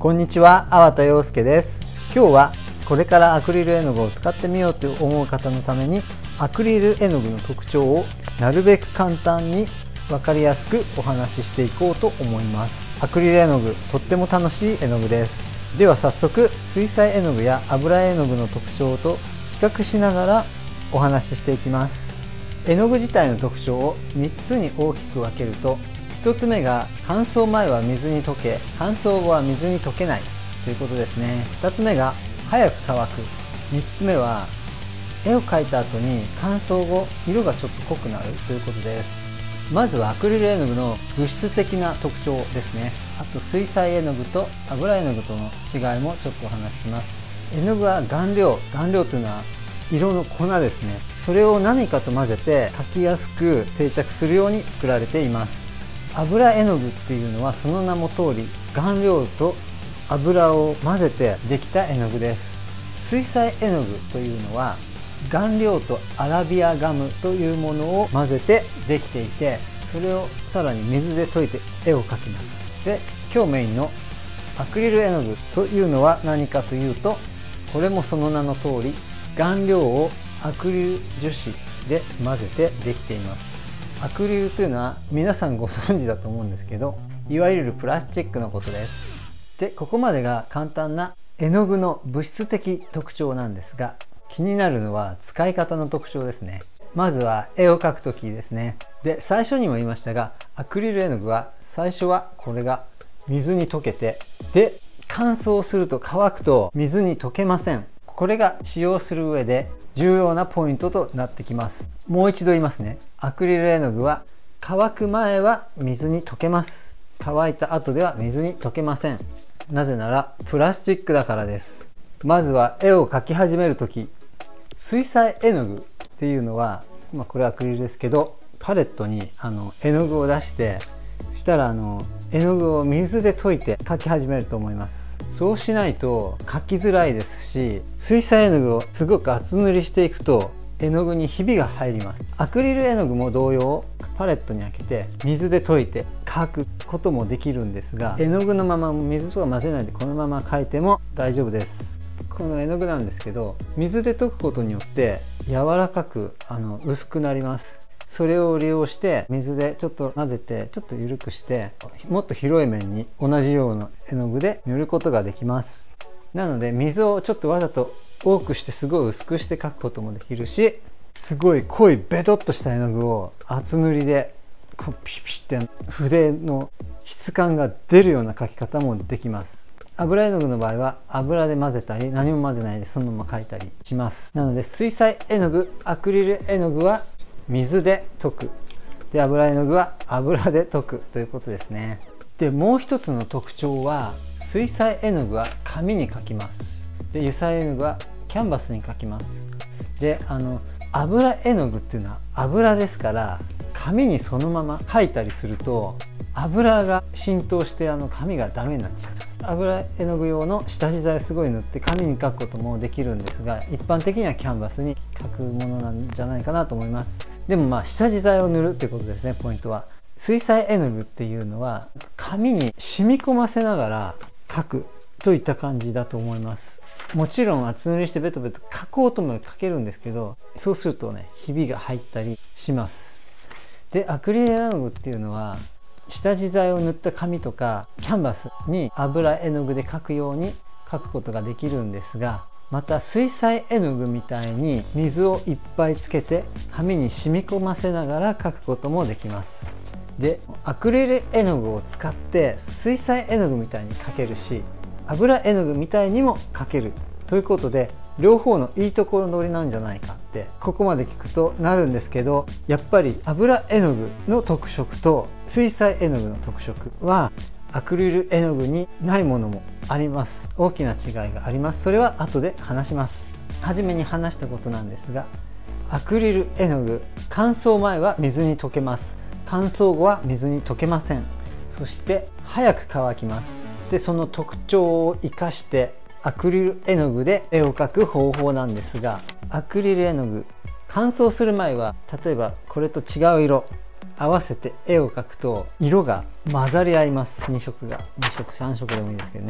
こんにちは、粟田洋介です。今日はこれからアクリル絵の具を使ってみようと思う方のために、アクリル絵の具の特徴をなるべく簡単に分かりやすくお話ししていこうと思います。アクリル絵の具、とっても楽しい絵の具です。では早速、水彩絵の具や油絵の具の特徴と比較しながらお話ししていきます。絵の具自体の特徴を3つに大きく分けると、1つ目が乾燥前は水に溶け、乾燥後は水に溶けないということですね。2つ目が早く乾く。3つ目は絵を描いた後に乾燥後色がちょっと濃くなるということです。まずはアクリル絵の具の物質的な特徴ですね。あと水彩絵の具と油絵の具との違いもちょっとお話しします。絵の具は顔料というのは色の粉ですね。それを何かと混ぜて描きやすく定着するように作られています。油絵の具っていうのはその名の通り、顔料と油を混ぜてできた絵の具です。水彩絵の具というのは顔料とアラビアガムというものを混ぜてできていて、それをさらに水で溶いて絵を描きます。で、今日メインのアクリル絵の具というのは何かというと、これもその名の通り、顔料をアクリル樹脂で混ぜてできています。アクリルというのは皆さんご存知だと思うんですけど、いわゆるプラスチックのことです。で、ここまでが簡単な絵の具の物質的特徴なんですが、気になるのは使い方の特徴ですね。まずは絵を描くときですね。で、最初にも言いましたが、アクリル絵の具は最初はこれが水に溶けて、で、乾燥すると乾くと水に溶けません。これが使用する上で重要なポイントとなってきます。もう一度言いますね。アクリル絵の具は乾く前は水に溶けます。乾いた後では水に溶けません。なぜならプラスチックだからです。まずは絵を描き始めるとき、水彩絵の具っていうのは、これはアクリルですけど、パレットに絵の具を出して、そしたら絵の具を水で溶いて描き始めると思います。そうしないと描きづらいですし、水彩絵の具をすごく厚塗りしていくと絵の具にひびが入ります。アクリル絵の具も同様、パレットに開けて水で溶いて描くこともできるんですが、絵の具のまま水とか混ぜないでこのまま描いても大丈夫です。この絵の具なんですけど、水で溶くことによって柔らかく薄くなります。それを利用して水でちょっと混ぜてちょっと緩くして、もっと広い面に同じような絵の具で塗ることができます。なので水をちょっとわざと多くしてすごい薄くして描くこともできるし、すごい濃いベトっとした絵の具を厚塗りでこうピシピシって筆の質感が出るような描き方もできます。油絵の具の場合は油で混ぜたり何も混ぜないでそのまま描いたりします。なので水彩絵の具、アクリル絵の具は水で溶く。で、油絵の具は油で溶くということですね。で、もう一つの特徴は、水彩絵の具は紙に描きます。で、油彩絵の具はキャンバスに描きます。で、油絵の具っていうのは油ですから、紙にそのまま描いたりすると、油が浸透して紙がダメになっちゃう。油絵の具用の下地剤をすごい塗って紙に描くこともできるんですが、一般的にはキャンバスに描くものなんじゃないかなと思います。でも下地剤を塗るっていうことですね、ポイントは。水彩絵の具っていうのは紙に染み込ませながら描くといった感じだと思います。もちろん厚塗りしてベトベト描こうとも描けるんですけど、そうするとね、ひびが入ったりします。で、アクリル絵の具っていうのは下地剤を塗った紙とかキャンバスに油絵の具で描くように描くことができるんですが、また水彩絵の具みたいに水をいっぱいつけて紙に染み込ませながら描くこともできます。で、アクリル絵の具を使って水彩絵の具みたいに描けるし、油絵の具みたいにも描けるということで、両方のいいところ取りなんじゃないかってここまで聞くとなるんですけど、やっぱり油絵の具の特色と水彩絵の具の特色はアクリル絵の具にないものもあります。大きな違いがあります。それは後で話します。初めに話したことなんですが、アクリル絵の具、乾燥前は水に溶けます。乾燥後は水に溶けません。そして早く乾きます。で、その特徴を生かしてアクリル絵の具で絵を描く方法なんですが、アクリル絵の具乾燥する前は例えばこれと違う色合わせて絵を描くと色が混ざり合います。2色が2色3色でもいいですけどね。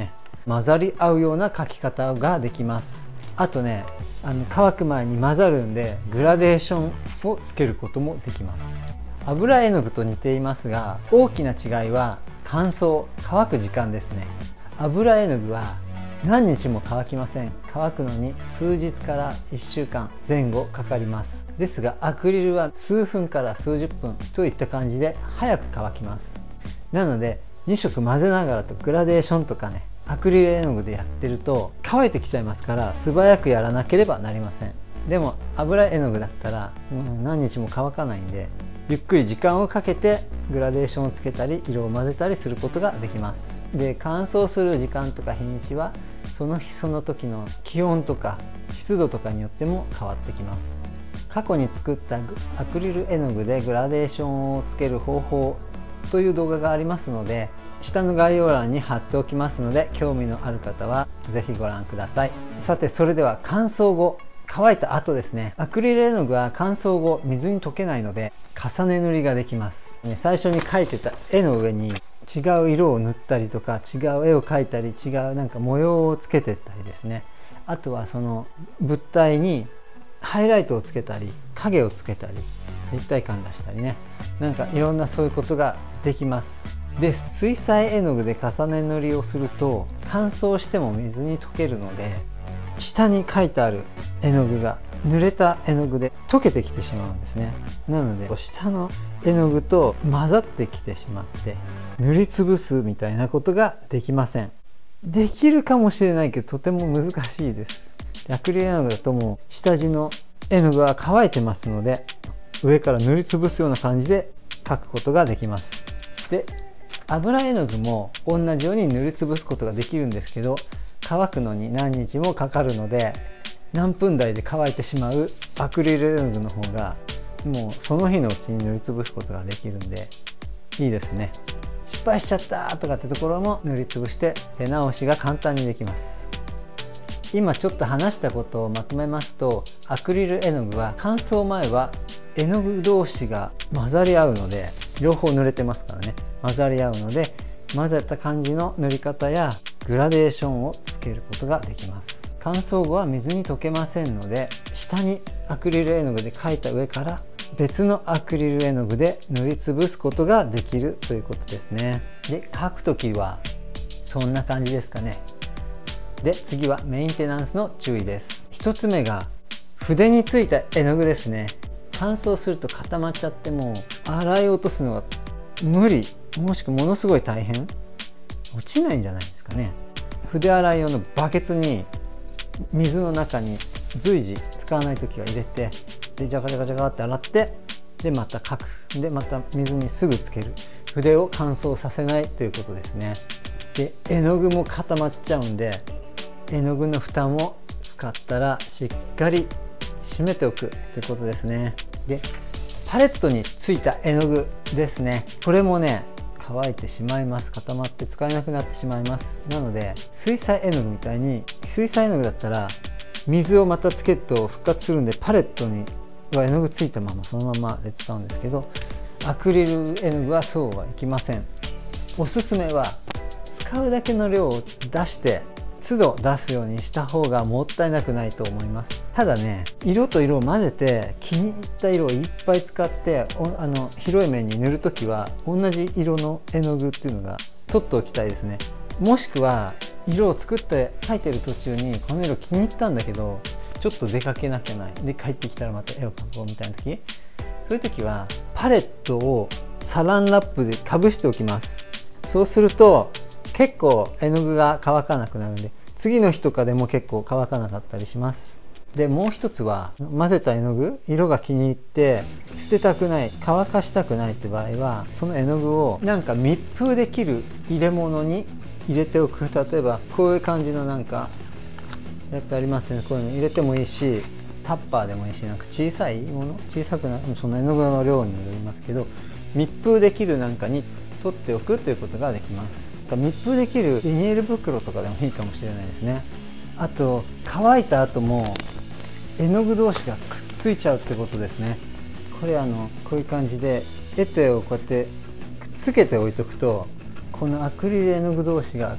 混ざり合うような描き方ができます。あとね、乾く前に混ざるんでグラデーションをつけることもできます。油絵の具と似ていますが、大きな違いは乾燥、乾く時間ですね。油絵の具は何日も乾きません。乾くのに数日から1週間前後かかります。ですがアクリルは数分から数十分といった感じで早く乾きます。なので2色混ぜながらとグラデーションとかね、アクリル絵の具でやってると乾いてきちゃいますから、素早くやらなければなりません。でも油絵の具だったら、何日も乾かないんで、ゆっくり時間をかけてグラデーションをつけたり色を混ぜたりすることができます。で、乾燥する時間とか日にちはその日その時の気温とか湿度とかによっても変わってきます。過去に作ったアクリル絵の具でグラデーションをつける方法という動画がありますので、下の概要欄に貼っておきますので、興味のある方は是非ご覧ください。さて、それでは乾燥後、乾いた後ですね。アクリル絵の具は乾燥後水に溶けないので重ね塗りができます。最初に描いてた絵の上に違う色を塗ったりとか、違う絵を描いたり、違うなんか模様をつけてったりですね。あとはその物体にハイライトをつけたり、影をつけたり、立体感出したりね、なんかいろんなそういうことができます。で、水彩絵の具で重ね塗りをすると乾燥しても水に溶けるので、下に描いてある絵の具が濡れた絵の具で溶けてきてしまうんですね。なので下の絵の具と混ざってきてしまって塗りつぶすみたいなことができません。できるかもしれないけどとても難しいです。アクリル絵の具だともう下地の絵の具は乾いてますので、上から塗りつぶすような感じで描くことができます。で、油絵の具も同じように塗りつぶすことができるんですけど、乾くのに何日もかかるので、何分台で乾いてしまうアクリル絵の具の方がもうその日のうちに塗りつぶすことができるんでいいですね。失敗しちゃったとかってところも塗りつぶして手直しが簡単にできます。今ちょっと話したことをまとめますと、アクリル絵の具は乾燥前は絵の具同士が混ざり合うので、両方塗れてますからね、混ざり合うので混ぜた感じの塗り方やグラデーションをつけることができます。乾燥後は水に溶けませんので、下にアクリル絵の具で描いた上から別のアクリル絵の具で塗りつぶすことができるということですね。で、描くときはそんな感じですかね。で、次はメンテナンスの注意です。1つ目が筆についた絵の具ですね。乾燥すると固まっちゃってもう洗い落とすのが無理、もしくはものすごい大変、落ちないんじゃないですかね。筆洗い用のバケツに水の中に随時使わない時は入れて、でジャカジャカジャカって洗って、でまた描く、でまた水にすぐつける。筆を乾燥させないということですね。で、絵の具も固まっちゃうんで、絵の具の蓋も使ったらしっかり閉めておくということですね。で、パレットについた絵の具ですね。これもね、乾いてしまいます。固まって使えなくなってしまいます。なので水彩絵の具みたいに、水彩絵の具だったら水をまたつけると復活するんで、パレットには絵の具ついたままそのままで使うんですけど、アクリル絵の具はそうはいきません。おすすめは使うだけの量を出して都度出すようにした方がもったいなくないと思います。ただね、色と色を混ぜて気に入った色をいっぱい使って広い面に塗るときは同じ色の絵の具っていうのが取っておきたいですね。もしくは色を作って描いてる途中にこの色気に入ったんだけどちょっと出かけなきゃないで、帰ってきたらまた絵を描こうみたいな時、そういう時はパレットをサランラップでかぶしておきます。そうすると結構絵の具が乾かなくなるんで、次の日とかでも結構乾かなかったりします。で、もう一つは混ぜた絵の具、色が気に入って捨てたくない、乾かしたくないって場合は、その絵の具をなんか密封できる入れ物に入れておく。例えばこういう感じのなんかやつありますね。こういうの入れてもいいし、タッパーでもいいし、なんか小さいもの、小さくなその絵の具の量によりますけど、密封できるなんかに取っておくということができます。密封できるビニール袋とかでもいいかもしれないですね。あと乾いた後も絵の具同士がくっついちゃうってことですね。これこういう感じで絵と絵をこうやってくっつけておいとくと、このアクリル絵の具同士がくっ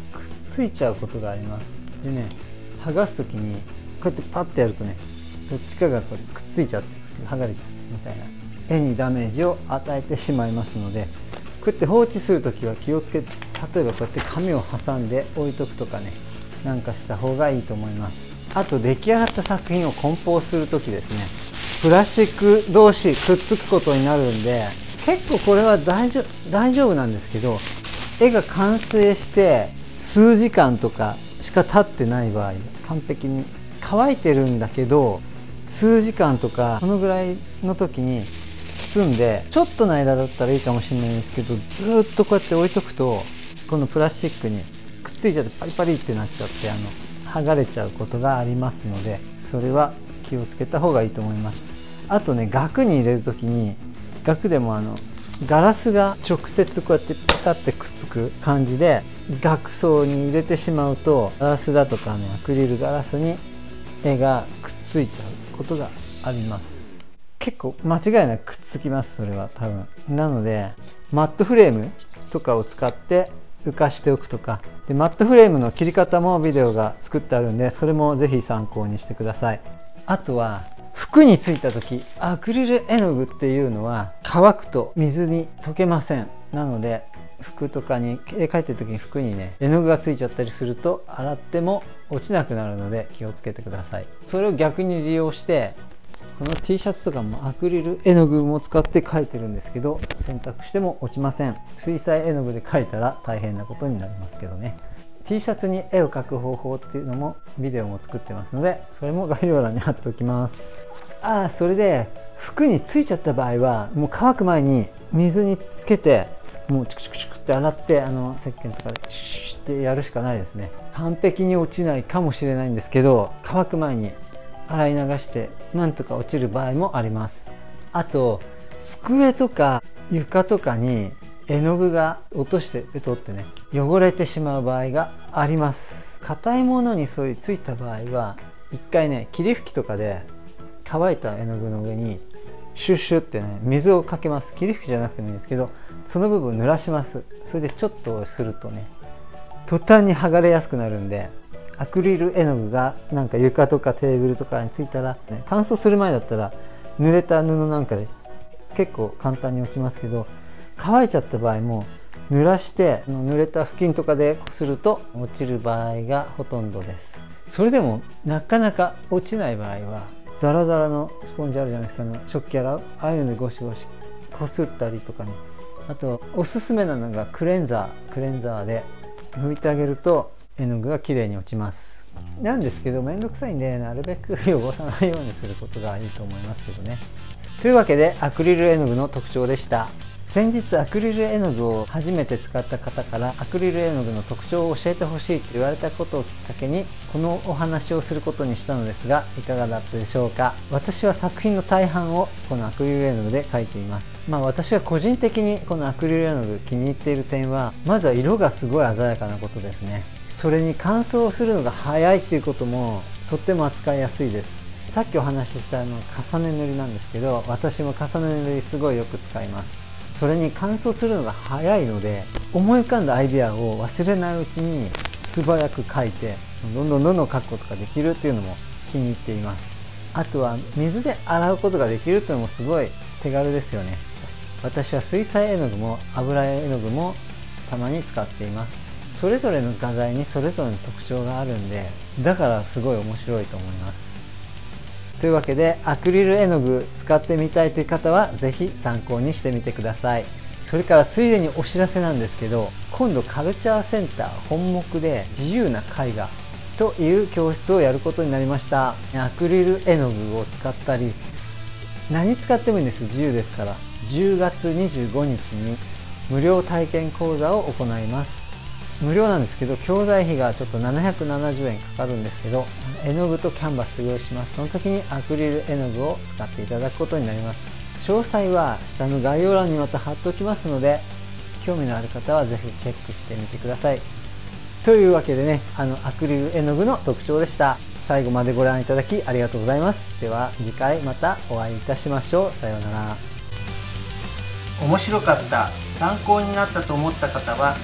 ついちゃうことがあります。でね、剥がす時にこうやってパッてやるとね、どっちかがこうくっついちゃって剥がれちゃってみたいな絵にダメージを与えてしまいますので、こうやって放置する時は気をつけて、例えばこうやって紙を挟んで置いとくとかね、なんかした方がいいと思います。あと出来上がった作品を梱包する時ですね、プラスチック同士くっつくことになるんで、結構これは大丈夫なんですけど、絵が完成して数時間とかしか経ってない場合、完璧に乾いてるんだけど数時間とかこのぐらいの時に包んで、ちょっとの間だったらいいかもしれないんですけど、ずっとこうやって置いとくとこのプラスチックにくっついちゃってパリパリってなっちゃって、剥がれちゃうことがありますので、それは気をつけた方がいいと思います。あとね、額に入れる時に、額でもガラスが直接こうやってピタッてくっつく感じで額装に入れてしまうと、ガラスだとかね、アクリルガラスに絵がくっついちゃうことがあります。結構間違いなくくっつきます、それは多分。なのでマットフレームとかを使って浮かしておくとかで、マットフレームの切り方もビデオが作ってあるんで、それもぜひ参考にしてください。あとは服についた時、アクリル絵の具っていうのは乾くと水に溶けません。なので服とかに絵描いてる時に服にね、絵の具がついちゃったりすると洗っても落ちなくなるので気をつけてください。それを逆に利用して、この T シャツとかもアクリル絵の具も使って描いてるんですけど、洗濯しても落ちません。水彩絵の具で描いたら大変なことになりますけどね。T シャツに絵を描く方法っていうのもビデオも作ってますので、それも概要欄に貼っておきます。それで服についちゃった場合は、もう乾く前に水につけて、もうチュクチュクチュクって洗って、石鹸とかでシュッってやるしかないですね。完璧に落ちないかもしれないんですけど、乾く前に洗い流してなんとか落ちる場合もあります。あと机とか床とかに絵の具が落としてペトってね、汚れてしまう場合があります。硬いものにそういうついた場合は、一回ね、霧吹きとかで乾いた絵の具の上にシュッシュってね、水をかけます。霧吹きじゃなくてもいいんですけど、その部分を濡らします。それでちょっとするとね、途端に剥がれやすくなるんで、アクリル絵の具がなんか床とかテーブルとかについたら、ね、乾燥する前だったら濡れた布なんかで結構簡単に落ちますけど、乾いちゃった場合も濡らして濡れた布巾とかでこすると落ちる場合がほとんどです。それでもなかなか落ちない場合は、ザラザラのスポンジあるじゃないですか、食器洗う、ああいうのでゴシゴシこすったりとかね。あとおすすめなのがクレンザーで拭いてあげると絵の具がきれいに落ちます。なんですけど、めんどくさいんで、なるべく汚さないようにすることがいいと思いますけどね。というわけでアクリル絵の具の特徴でした。先日アクリル絵の具を初めて使った方から、アクリル絵の具の特徴を教えてほしいと言われたことをきっかけにこのお話をすることにしたのですが、いかがだったでしょうか。私は作品の大半をこのアクリル絵の具で描いています。私が個人的にこのアクリル絵の具気に入っている点は、まずは色がすごい鮮やかなことですね。それに乾燥するのが早いっていうこともとっても扱いやすいです。さっきお話しした重ね塗りなんですけど、私も重ね塗りすごいよく使います。それに乾燥するのが早いので、思い浮かんだアイデアを忘れないうちに素早く描いて、どんどん描くことができるっていうのも気に入っています。あとは水で洗うことができるっていうのもすごい手軽ですよね。私は水彩絵の具も油絵の具もたまに使っています。それぞれの画材にそれぞれの特徴があるんで、だからすごい面白いと思います。というわけで、アクリル絵の具使ってみたいという方はぜひ参考にしてみてください。それからついでにお知らせなんですけど、今度カルチャーセンター本木で自由な絵画という教室をやることになりました。アクリル絵の具を使ったり、何使ってもいいんです。自由ですから。10月25日に無料体験講座を行います。無料なんですけど、教材費がちょっと770円かかるんですけど、絵の具とキャンバスを用意します。その時にアクリル絵の具を使っていただくことになります。詳細は下の概要欄にまた貼っておきますので、興味のある方はぜひチェックしてみてください。というわけでね、アクリル絵の具の特徴でした。最後までご覧いただきありがとうございます。では次回またお会いいたしましょう。さようなら。面白かった、参考になったと思った方は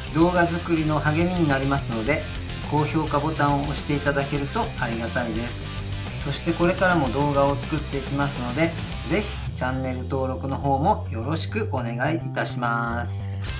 動画作りの励みになりますので、高評価ボタンを押していただけるとありがたいです。そしてこれからも動画を作っていきますので、ぜひチャンネル登録の方もよろしくお願いいたします。